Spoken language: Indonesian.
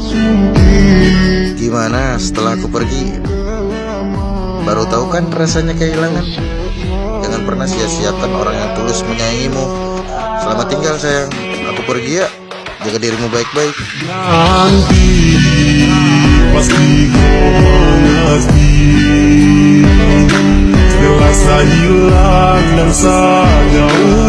Gimana setelah aku pergi? Baru tahu kan rasanya kehilangan. Jangan pernah sia-siakan orang yang tulus menyayangimu. Selamat tinggal sayang, aku pergi ya. Jaga dirimu baik-baik. Nanti pasti kau mengerti, terasa hilang dan sangat jauh.